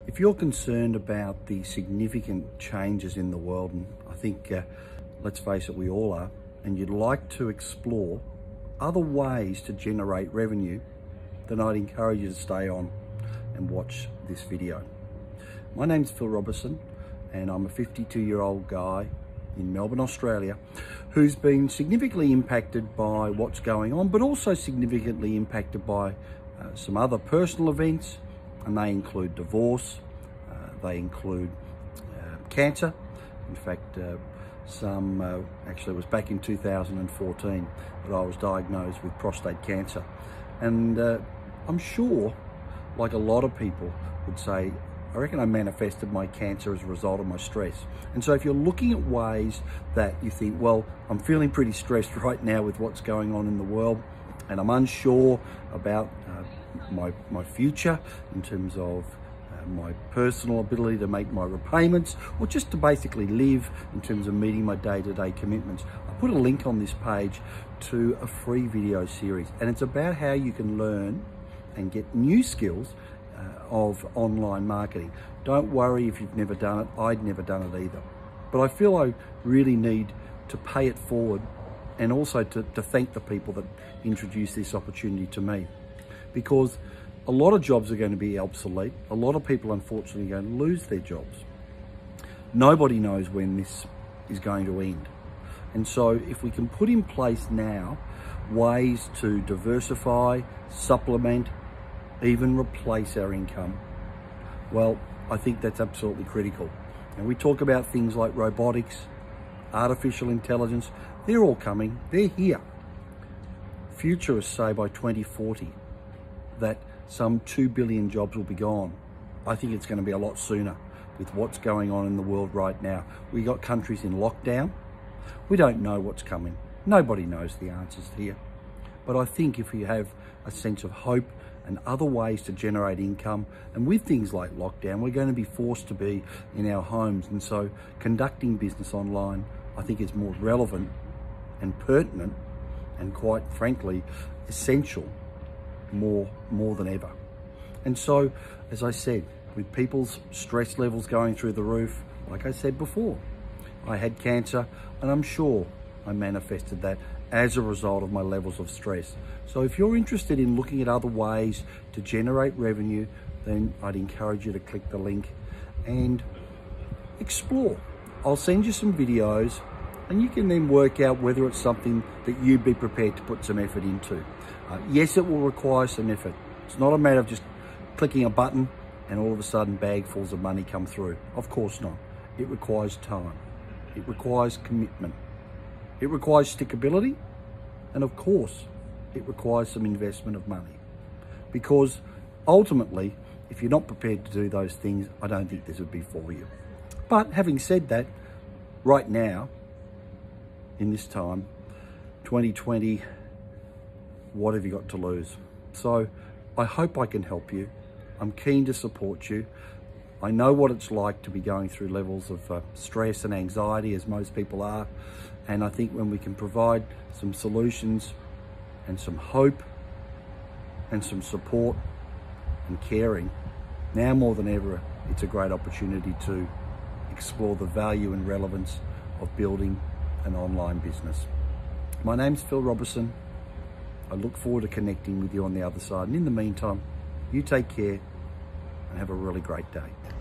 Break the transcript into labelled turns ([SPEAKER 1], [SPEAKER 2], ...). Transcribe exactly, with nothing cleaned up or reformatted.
[SPEAKER 1] If you're concerned about the significant changes in the world, and I think, uh, let's face it, we all are, and you'd like to explore other ways to generate revenue, then I'd encourage you to stay on and watch this video. My name's Phil Robertson, and I'm a fifty-two year old guy in Melbourne, Australia, who's been significantly impacted by what's going on, but also significantly impacted by uh, some other personal events, and they include divorce, uh, they include uh, cancer. In fact, uh, some, uh, actually it was back in two thousand fourteen that I was diagnosed with prostate cancer. And uh, I'm sure, like a lot of people would say, I reckon I manifested my cancer as a result of my stress. And so if you're looking at ways that you think, well, I'm feeling pretty stressed right now with what's going on in the world, and I'm unsure about uh, my, my future in terms of uh, my personal ability to make my repayments, or just to basically live in terms of meeting my day-to-day commitments, I put a link on this page to a free video series. And it's about how you can learn and get new skills Uh, of online marketing. Don't worry if you've never done it. I'd never done it either. But I feel I really need to pay it forward, and also to, to thank the people that introduced this opportunity to me. Because a lot of jobs are going to be obsolete. A lot of people, unfortunately, are going to lose their jobs. Nobody knows when this is going to end. And so if we can put in place now ways to diversify, supplement, even replace our income, well, I think that's absolutely critical. And we talk about things like robotics, artificial intelligence, they're all coming, they're here. Futurists say by twenty forty that some two billion jobs will be gone. I think it's going to be a lot sooner with what's going on in the world right now. We got countries in lockdown. We don't know what's coming. Nobody knows the answers here. But I think if we have a sense of hope and other ways to generate income, and with things like lockdown, we're going to be forced to be in our homes. And so conducting business online, I think, is more relevant and pertinent, and quite frankly, essential more, more than ever. And so, as I said, with people's stress levels going through the roof, like I said before, I had cancer, and I'm sure I manifested that as a result of my levels of stress. So if you're interested in looking at other ways to generate revenue, then I'd encourage you to click the link and explore. I'll send you some videos, and you can then work out whether it's something that you'd be prepared to put some effort into. Uh, yes, it will require some effort. It's not a matter of just clicking a button and all of a sudden bagfuls of money come through. Of course not. It requires time. It requires commitment. It requires stickability, and of course, it requires some investment of money. Because ultimately, if you're not prepared to do those things, I don't think this would be for you. But having said that, right now, in this time, twenty twenty, what have you got to lose? So I hope I can help you. I'm keen to support you. I know what it's like to be going through levels of uh, stress and anxiety, as most people are. And I think when we can provide some solutions and some hope and some support and caring, now more than ever, it's a great opportunity to explore the value and relevance of building an online business. My name's Phil Robertson. I look forward to connecting with you on the other side. And in the meantime, you take care and have a really great day.